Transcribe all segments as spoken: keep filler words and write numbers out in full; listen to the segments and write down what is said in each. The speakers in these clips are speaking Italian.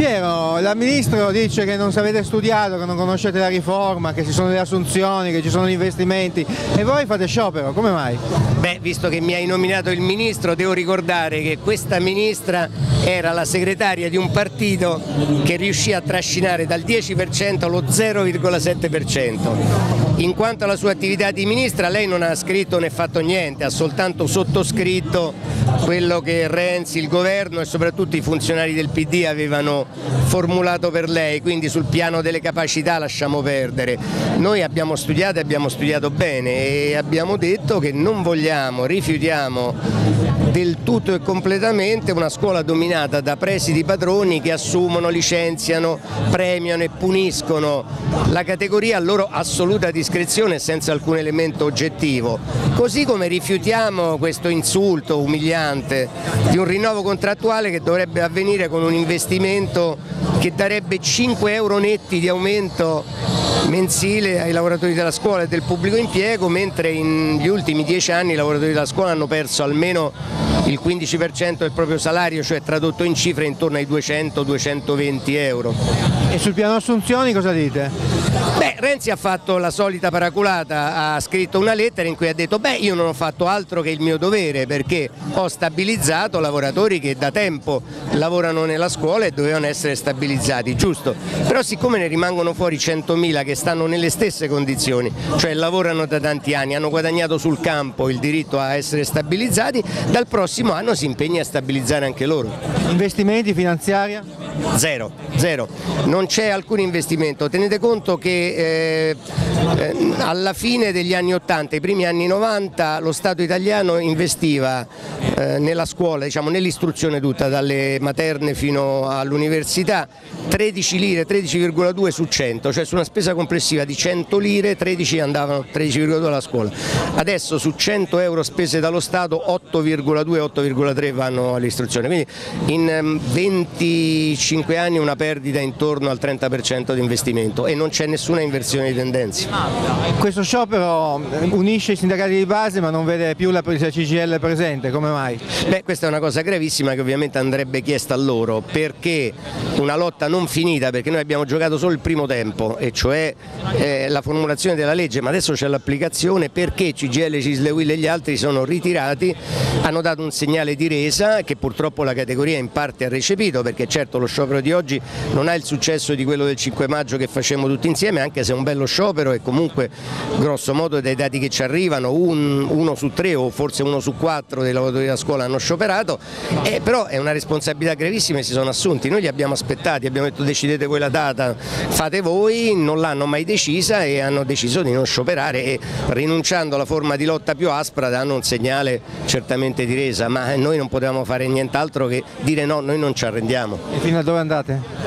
Piero, la Ministro dice che non avete studiato, che non conoscete la riforma, che ci sono le assunzioni, che ci sono gli investimenti e voi fate sciopero, come mai? Beh, visto che mi hai nominato il Ministro, devo ricordare che questa Ministra era la segretaria di un partito che riuscì a trascinare dal dieci per cento allo zero virgola sette per cento. In quanto alla sua attività di Ministra, lei non ha scritto né fatto niente, ha soltanto sottoscritto quello che Renzi, il governo e soprattutto i funzionari del P D avevano formulato per lei, quindi sul piano delle capacità lasciamo perdere. Noi abbiamo studiato e abbiamo studiato bene e abbiamo detto che non vogliamo, rifiutiamo del tutto e completamente una scuola dominata da presidi padroni che assumono, licenziano, premiano e puniscono la categoria a loro assoluta discrezione senza alcun elemento oggettivo. Così come rifiutiamo questo insulto umiliante di un rinnovo contrattuale che dovrebbe avvenire con un investimento che darebbe cinque euro netti di aumento mensile ai lavoratori della scuola e del pubblico impiego, mentre negli ultimi dieci anni i lavoratori della scuola hanno perso almeno il quindici per cento del proprio salario, cioè tradotto in cifre intorno ai duecento duecentoventi euro. E sul piano assunzioni cosa dite? Beh, Renzi ha fatto la solita paraculata, ha scritto una lettera in cui ha detto beh, io non ho fatto altro che il mio dovere perché ho stabilizzato lavoratori che da tempo lavorano nella scuola e dovevano essere stabilizzati, giusto? Però siccome ne rimangono fuori centomila che stanno nelle stesse condizioni, cioè lavorano da tanti anni, hanno guadagnato sul campo il diritto a essere stabilizzati, dal prossimo anno si impegna a stabilizzare anche loro. Investimenti, finanziaria? Zero, zero, non c'è alcun investimento. Tenete conto che eh, eh, alla fine degli anni ottanta, i primi anni novanta, lo Stato italiano investiva eh, nella scuola, diciamo nell'istruzione tutta, dalle materne fino all'università, tredici lire, tredici virgola due su cento, cioè su una spesa complessiva di cento lire, tredici andavano, tredici virgola due alla scuola. Adesso su cento euro spese dallo Stato, otto virgola due, otto virgola tre vanno all'istruzione, quindi in um, venticinque anni una perdita intorno al trenta per cento di investimento e non c'è nessuna inversione di tendenze. Questo sciopero unisce i sindacati di base ma non vede più la C G I L presente, come mai? Beh, questa è una cosa gravissima che ovviamente andrebbe chiesta a loro, perché una lotta non finita, perché noi abbiamo giocato solo il primo tempo, e cioè eh, la formulazione della legge, ma adesso c'è l'applicazione, perché C G I L, C I S L, U I L e gli altri sono ritirati, hanno dato un segnale di resa che purtroppo la categoria in parte ha recepito, perché certo lo sciopero di oggi non ha il successo di quello del cinque maggio che facemmo tutti insieme, anche se è un bello sciopero e comunque grosso modo dai dati che ci arrivano un, uno su tre o forse uno su quattro dei lavoratori della scuola hanno scioperato, eh, però è una responsabilità gravissima e si sono assunti. Noi li abbiamo aspettati, abbiamo detto decidete voi la data, fate voi, non l'hanno mai decisa e hanno deciso di non scioperare e rinunciando alla forma di lotta più aspra danno un segnale certamente di resa, ma noi non potevamo fare nient'altro che dire no, noi non ci arrendiamo. E fino a dove andate?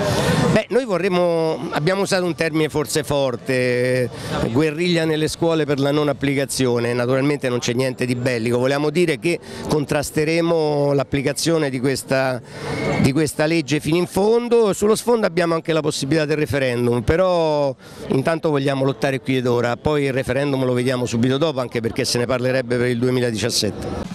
Beh, noi vorremmo, abbiamo usato un termine forse forte, guerriglia nelle scuole per la non applicazione, naturalmente non c'è niente di bellico, vogliamo dire che contrasteremo l'applicazione di questa, di questa legge fino in fondo, sullo sfondo abbiamo anche la possibilità del referendum, però intanto vogliamo lottare qui ed ora, poi il referendum lo vediamo subito dopo anche perché se ne parlerebbe per il duemiladiciassette.